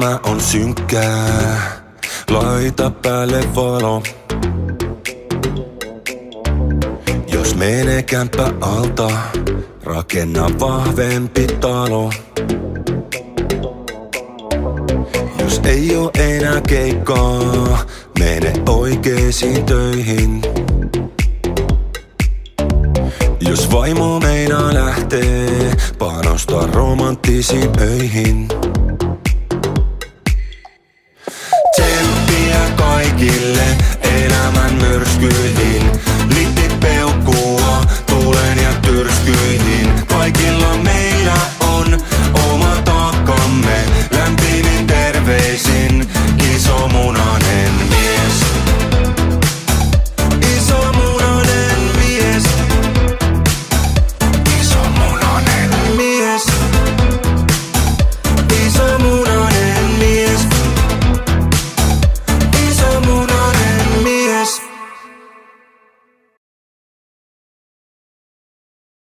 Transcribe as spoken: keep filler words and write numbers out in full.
elämä on synkkää, laita päälle valo. Jos menee kämppä alta, rakenna vahvempi talo. Jos ei oo enää keikkaa, mene oikeisiin töihin. Jos vaimo meinaa lähtee, panostaa romanttisiin öihin. Tsemppiä kaikille elämän myrskyihin.